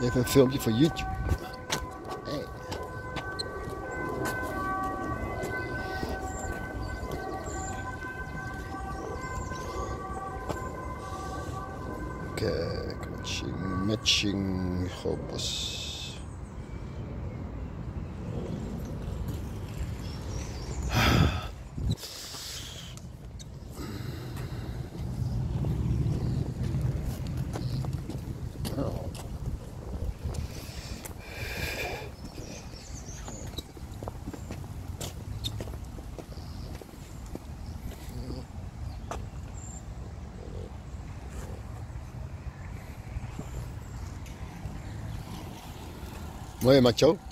Even een filmpje voor YouTube. Hey. Kijk, matching grootpas. Mooi macho.